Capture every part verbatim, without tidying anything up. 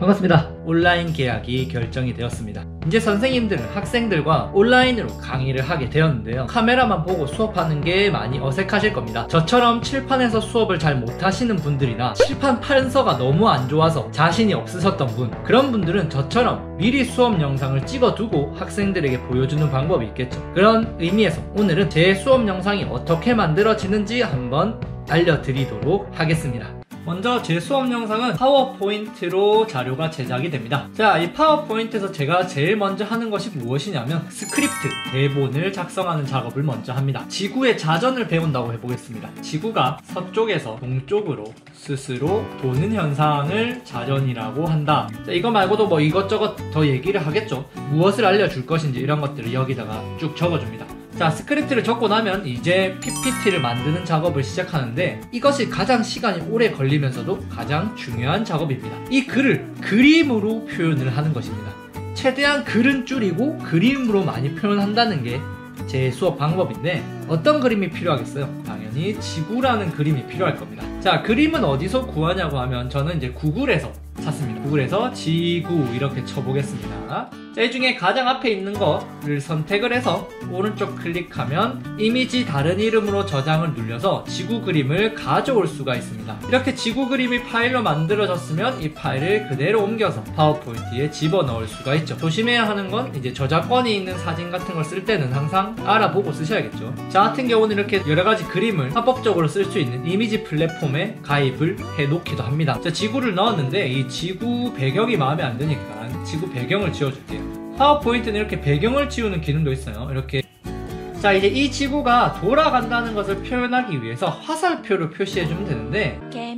반갑습니다. 온라인 계약이 결정이 되었습니다. 이제 선생님들은 학생들과 온라인으로 강의를 하게 되었는데요. 카메라만 보고 수업하는 게 많이 어색하실 겁니다. 저처럼 칠판에서 수업을 잘 못하시는 분들이나 칠판 판서가 너무 안 좋아서 자신이 없으셨던 분, 그런 분들은 저처럼 미리 수업 영상을 찍어두고 학생들에게 보여주는 방법이 있겠죠. 그런 의미에서 오늘은 제 수업 영상이 어떻게 만들어지는지 한번 알려드리도록 하겠습니다. 먼저 제 수업 영상은 파워포인트로 자료가 제작이 됩니다. 자, 이 파워포인트에서 제가 제일 먼저 하는 것이 무엇이냐면 스크립트, 대본을 작성하는 작업을 먼저 합니다. 지구의 자전을 배운다고 해보겠습니다. 지구가 서쪽에서 동쪽으로 스스로 도는 현상을 자전이라고 한다. 자, 이거 말고도 뭐 이것저것 더 얘기를 하겠죠. 무엇을 알려줄 것인지 이런 것들을 여기다가 쭉 적어줍니다. 자, 스크립트를 적고 나면 이제 피피티를 만드는 작업을 시작하는데, 이것이 가장 시간이 오래 걸리면서도 가장 중요한 작업입니다. 이 글을 그림으로 표현을 하는 것입니다. 최대한 글은 줄이고 그림으로 많이 표현한다는 게 제 수업 방법인데, 어떤 그림이 필요하겠어요? 당연히 지구라는 그림이 필요할 겁니다. 자, 그림은 어디서 구하냐고 하면 저는 이제 구글에서 찾습니다. 구글에서 지구 이렇게 쳐보겠습니다. 자, 이 중에 가장 앞에 있는 거를 선택을 해서 오른쪽 클릭하면 이미지 다른 이름으로 저장을 눌려서 지구 그림을 가져올 수가 있습니다. 이렇게 지구 그림이 파일로 만들어졌으면 이 파일을 그대로 옮겨서 파워포인트에 집어넣을 수가 있죠. 조심해야 하는 건 이제 저작권이 있는 사진 같은 걸 쓸 때는 항상 알아보고 쓰셔야겠죠. 저 같은 경우는 이렇게 여러가지 그림을 합법적으로 쓸 수 있는 이미지 플랫폼에 가입을 해놓기도 합니다. 자, 지구를 넣었는데 이 지구 배경이 마음에 안 드니까 지구 배경을 지워줄게요. 파워포인트는 이렇게 배경을 지우는 기능도 있어요. 이렇게. 자, 이제 이 지구가 돌아간다는 것을 표현하기 위해서 화살표를 표시해주면 되는데,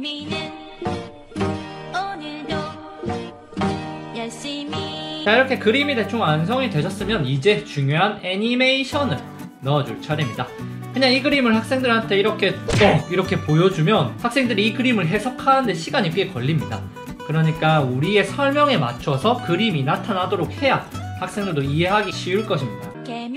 자, 이렇게 그림이 대충 완성이 되셨으면 이제 중요한 애니메이션을 넣어줄 차례입니다. 그냥 이 그림을 학생들한테 이렇게 어, 이렇게 보여주면 학생들이 이 그림을 해석하는데 시간이 꽤 걸립니다. 그러니까 우리의 설명에 맞춰서 그림이 나타나도록 해야 학생들도 이해하기 쉬울 것입니다.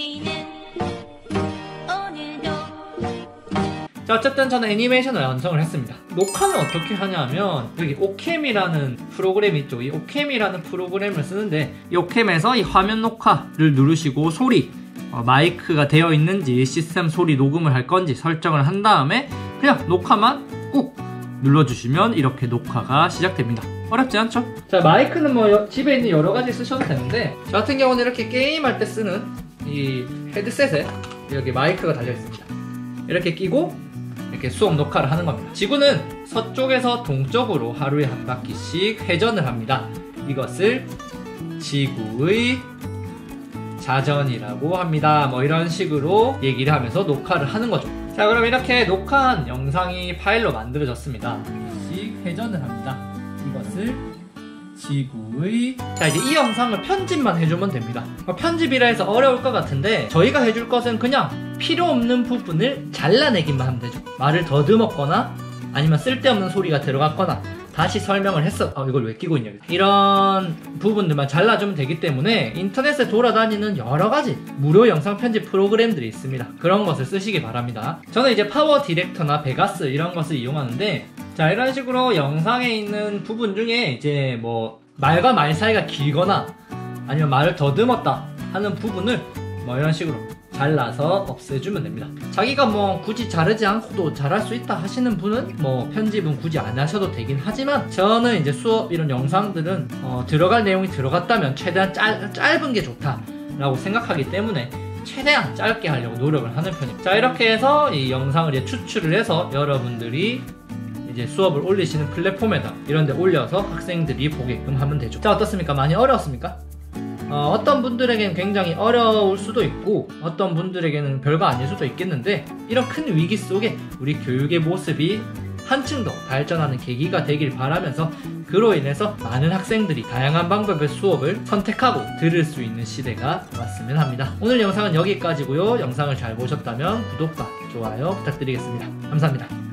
자, 어쨌든 저는 애니메이션을 완성을 했습니다. 녹화는 어떻게 하냐면 여기 오캠이라는 프로그램이 있죠. 이 오캠이라는 프로그램을 쓰는데, 이 오캠에서 이 화면 녹화를 누르시고 소리, 어, 마이크가 되어 있는지 시스템 소리 녹음을 할 건지 설정을 한 다음에 그냥 녹화만 꾹 눌러주시면 이렇게 녹화가 시작됩니다. 어렵지 않죠? 자, 마이크는 뭐 여, 집에 있는 여러 가지 쓰셔도 되는데, 저 같은 경우는 이렇게 게임할 때 쓰는 이 헤드셋에 여기 마이크가 달려 있습니다. 이렇게 끼고 이렇게 수업 녹화를 하는 겁니다. 지구는 서쪽에서 동쪽으로 하루에 한 바퀴씩 회전을 합니다. 이것을 지구의 자전이라고 합니다. 뭐 이런 식으로 얘기를 하면서 녹화를 하는 거죠. 자, 그럼 이렇게 녹화한 영상이 파일로 만들어졌습니다. 씩 회전을 합니다. 이것을 지구의... 자, 이제 이 영상을 편집만 해주면 됩니다. 편집이라 해서 어려울 것 같은데, 저희가 해줄 것은 그냥 필요 없는 부분을 잘라내기만 하면 되죠. 말을 더듬었거나 아니면 쓸데없는 소리가 들어갔거나 다시 설명을 했어. 어, 이걸 왜 끼고 있냐. 이런 부분들만 잘라주면 되기 때문에 인터넷에 돌아다니는 여러가지 무료 영상 편집 프로그램들이 있습니다. 그런 것을 쓰시기 바랍니다. 저는 이제 파워 디렉터나 베가스 이런 것을 이용하는데, 자, 이런 식으로 영상에 있는 부분 중에 이제 뭐 말과 말 사이가 길거나 아니면 말을 더듬었다 하는 부분을 뭐 이런 식으로 잘라서 없애주면 됩니다. 자기가 뭐 굳이 자르지 않고도 잘할 수 있다 하시는 분은 뭐 편집은 굳이 안 하셔도 되긴 하지만, 저는 이제 수업 이런 영상들은 어, 들어갈 내용이 들어갔다면 최대한 짧, 짧은 게 좋다 라고 생각하기 때문에 최대한 짧게 하려고 노력을 하는 편입니다. 자, 이렇게 해서 이 영상을 이제 추출을 해서 여러분들이 이제 수업을 올리시는 플랫폼에다 이런 데 올려서 학생들이 보게끔 하면 되죠. 자, 어떻습니까? 많이 어려웠습니까? 어, 어떤 분들에게는 굉장히 어려울 수도 있고 어떤 분들에게는 별거 아닐 수도 있겠는데, 이런 큰 위기 속에 우리 교육의 모습이 한층 더 발전하는 계기가 되길 바라면서, 그로 인해서 많은 학생들이 다양한 방법의 수업을 선택하고 들을 수 있는 시대가 왔으면 합니다. 오늘 영상은 여기까지고요. 영상을 잘 보셨다면 구독과 좋아요 부탁드리겠습니다. 감사합니다.